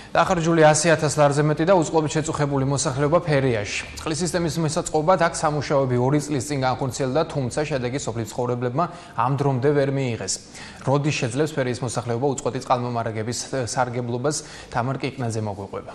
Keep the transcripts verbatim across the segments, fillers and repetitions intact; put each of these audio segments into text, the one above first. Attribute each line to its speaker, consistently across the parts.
Speaker 1: დახარჯული ასი ათას ლარზე მეტი და უწყლობით შეწუხებული მოსახლეობა ფერიაში. წყლის სისტემის მისაწყვობად აქ სამუშაოები ორი წლის წინ განხორციელდა, თუმცა შედეგი სოფლის მცხოვრებლებმა ამ დრომდე ვერ მიიღეს. როდის შეძლებს ფერიის მოსახლეობა უწყვეტი წყალმომარაგების სარგებლობას, თამარ კიკნაძე მოგვიყვება.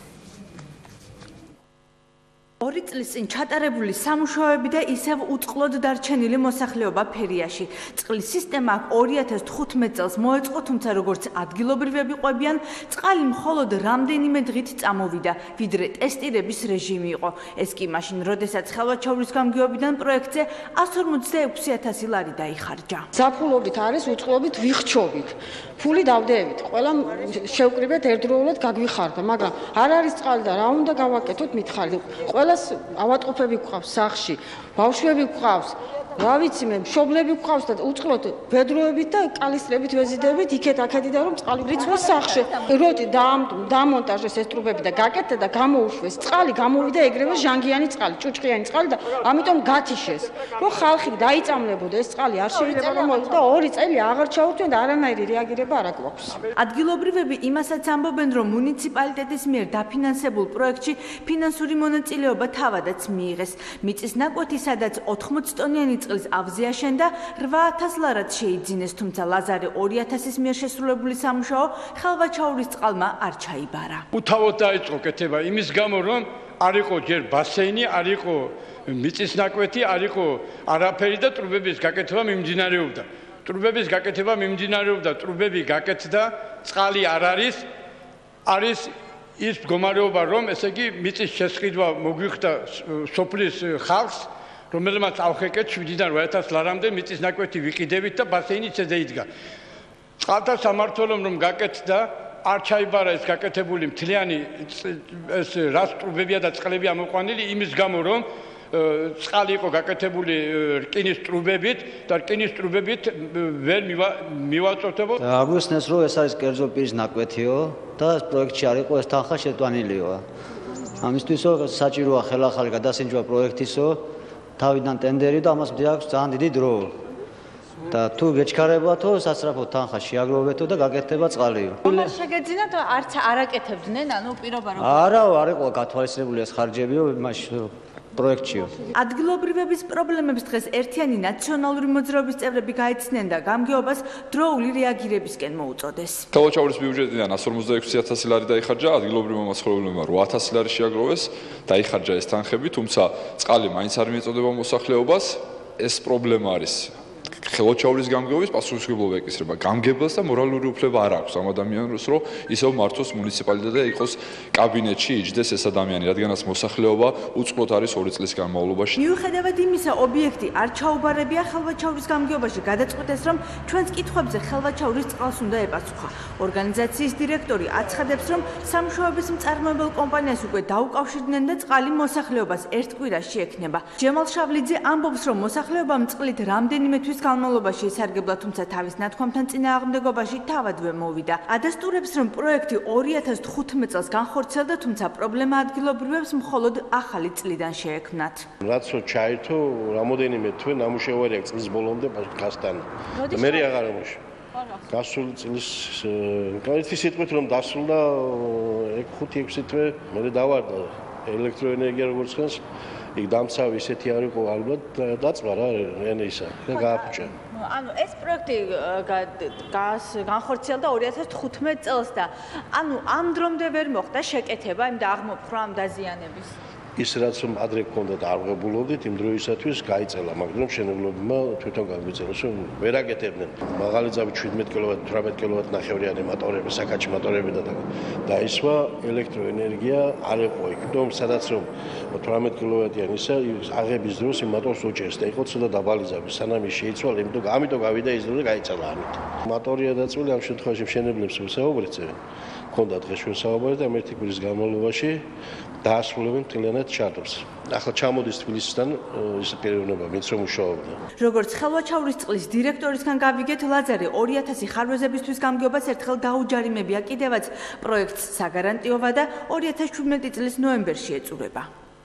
Speaker 2: ორი წლის წინ ჩატარებული სამუშაოები და ისევ უწყლოდ დარჩენილი მოსახლეობა ფერიაში. წყლის სისტემა აქ ორი ათას თხუთმეტ წელს მოეწყო, თუმცა როგორც ადგილობრივები ყვებიან, წყალი მხოლოდ რამდენიმე დღით წამოვიდა, ვიდრე ტესტირების რეჟიმი იყო. ეს კი მაშინ, როდესაც ხელვაჩაურის გამგეობიდან პროექტზე εκατს ორმოცდაექვსი ათასი ლარი დაიხარჯა.
Speaker 3: ზაფხულობით არის უწყლობით ვიხჩობით. ფული დავდეებით, ყველა შევკრიბეთ ერთდროულად გაგვიხარდა, მაგრამ არ არის წყალი და რა უნდა გავაკეთოთ მითხარი. ყველა ავატყოფები გვყავს სახში, ბავშვები გვყავს, რა ვიცი მე, მშობლები გვყავს და უწყლოდ ბედროებით და კალისტრებით ვეზიდებით იქეთ აქედიდან რომ წყალი რიცხვას სახში. როდი დამონტაჟეს ეს ტრუბები და გაკეთდა და გამოუშვეს წყალი, გამოვიდა ეგრევე ჟანგიანი წყალი, ჭუჭყიანი წყალი და ამიტომ გათიშეს. რომ ხალხი დაიწამლებოდა ეს წყალი არ შეიძლება რომ და ორი წელი აღარ ჩაურთვენ და არანაირი რეაგირება არ აგვაქვს.
Speaker 2: ადგილობრივები იმასაც ამბობენ, რომ მუნიციპალიტეტის მიერ დაფინანსებულ პროექტში ფინანსური მონაწილეობა თავადაც მიიღეს. მიწის ნაკვეთი, სადაც ოთხმოც ტონიანი წყლის ავზი აშენდა, რვა ათას ლარად შეიძინეს, თუმცა ლაზარე ორი ათასის მიერ შესრულებული სამუშაო ხელვაჩაურის წყალმა არ ჩაიბარა.
Speaker 4: უთავოდ დაიწყო კეთება იმის გამო, რომ არ იყო ჯერ ბასეინი, არ იყო მიწის ნაკვეთი, არ იყო არაფერი და ტრუბების გაკეთება მიმდინარეობდა. ტრუბების გაკეთება მიმდინარეობდა, ტრუბები გაკეთდა, წყალი არ არის, არის ის მდგომარეობა, რომ ესე იგი მიწის შესყიდვა მოგვიხდა სოფლის ხალხს, რომელმაც ავხეკეთ შვიდიდან რვა ათას ლარამდე მიწის ნაკვეთი ვიყიდებით და ბასეინიც ეძეიდგა. წყალთა სამმართველომ რომ გაკეთდა, არ ჩაიბარა ეს გაკეთებული მთლიანი ეს რას ტრუბებია და წყლები ამოყვანილი იმის გამო, რომ წყალი იყო გაკეთებული რკინის ტრუბებით და რკინის ტრუბებით ვერ მივაწოდებო.
Speaker 5: აგვიხსნეს, რომ ეს არის კერძო პირის ნაკვეთიო და ეს პროექტში არ იყო ეს თანხა შეტანილიო. ამისთვისო საჭიროა ხელახალი გადასინჯვა პროექტისო, თავიდან ტენდერი და ამას აქვს ძალიან დიდი დრო. და თუ გეჩქარებათო, სასწრაფო თანხა შეაგროვებეთო და გაკეთდება წყალიო.
Speaker 2: ამას შეგეძინათ, არც არაკეთებდნენ, ანუ პირობა რომ
Speaker 5: არა, არ იყო გათვალისწინებული ეს ხარჯებიო იმაში პროექტშიო.
Speaker 2: ადგილობრივების პრობლემებს დღეს ერთიანი ნაციონალური მოძრაობის წევრები გაეცნენ და გამგეობას დროული რეაგირებისკენ მოუწოდეს.
Speaker 6: ხელვაჩაურის ბიუჯეტიდან εκατს ორმოცდაექვსი ათასი ლარი დაიხარჯა, ადგილობრივმა მოსახლეობლებმა რვა ათასი ლარი შეაგროვეს, დაიხარჯა ეს თანხები, თუმცა წყალი მაინც არ მიეწოდება მოსახლეობას, ეს პრობლემა არის. ხელვაჩაურის გამგეობის პასუხისმგებლობა ეკისრება გამგებელს და მორალური უფლება არ აქვს ამ ადამიანს, რომ ისევ მართოს მუნიციპალიტეტი და იყოს კაბინეტში იჯდეს ეს ადამიანი, რადგანაც მოსახლეობა უწყლოდ არის ორი წლის განმავლობაში.
Speaker 2: მიუხედავად იმისა, ობიექტი არ ჩაუბარებია ხელვაჩაურის გამგეობაში, გადაწყვეტეს, რომ ჩვენს კითხვებზე ხელვაჩაურის წყალს უნდა ეპასუხა. ორგანიზაციის დირექტორი აცხადებს, რომ სამუშაოების მწარმოებელ კომპანიას უკვე დაუკავშირდნენ და წყალი მოსახლეობას ერთ კვირაში ექნება. ჯემალ შავლიძე ამბობს, რომ მოსახლეობამ წყლით რამდენიმე თვის განმავლობაში ისარგებლა, თუმცა თავის ნათქვამთან წინააღმდეგობაში თავადვე მოვიდა. ადასტურებს, რომ პროექტი ორი ათას თხუთმეტ წელს განხორციელდა, თუმცა პრობლემა ადგილობრივებს მხოლოდ ახალი წლიდან შეექმნათ.
Speaker 7: რაც ჩაერთო, რამოდენიმე თვე ნამუშევარი აქვს წლის ბოლომდე გასტანი. მე აღარ ამოში. გასული წლის ერთი სიტყვით რომ დასრულდა ხუთი ექვსი თვე, მე დავარდა ელექტროენერგია როგორც ხანს იქ დამცავი ისეთი არ იყო ალბათ დაწვა რა ენისა და გააფუჭა.
Speaker 2: ანუ ეს პროექტი განხორციელდა ორი ათას თხუთმეტ წელს და ანუ ამ დრომდე ვერ მოხდა შეკეთება იმ და აღმოფხვრა ამ დაზიანების.
Speaker 7: ის რაც რომ ადრე გქონდათ არღებულობით იმ დროისათვის გაიწელა, მაგრამ მშენებლობმა თვითონ გაგვიწერეს რომ ვერ აკეთებდნენ. მაღალი ძაბი შვიდმეტ კილოვატ, თვრამეტ კილოვატ ნახევრიანი მოტორები, საკაჩი მოტორები და დაისვა ელექტროენერგია არ იყო იქ. რომ სადაც რომ თვრამეტ კილოვატიანი ისა აღების დროს იმ მოტორს უჭერს და იყო ცოტა დაბალი ძაბი, სანამ ის შეიცვალა, იმიტომ ამიტომ გავიდა ის დრო და გაიწელა ამით. მოტორია დაწვილი ამ შემთხვევაში მშენებლებს ვისაუბრეთ. ქონდა დღეს ჩვენ საუბარი და ერთი კვირის განმავლობაში დაასრულებენ მთლიანად ჩარტებს. ახლა ჩამოდის თბილისიდან ის პიროვნება, ვინც რომ მუშაობდა.
Speaker 2: როგორც ხელვაჩაურის წყლის დირექტორისგან გავიგეთ, ლაზარე ორი ათასი ხარვეზებისთვის გამგეობას ერთხელ დაუჯარიმებია კიდევაც პროექტს საგარანტიო ვადა ორი ათას შვიდმეტი წლის ნოემბერში ეწურება.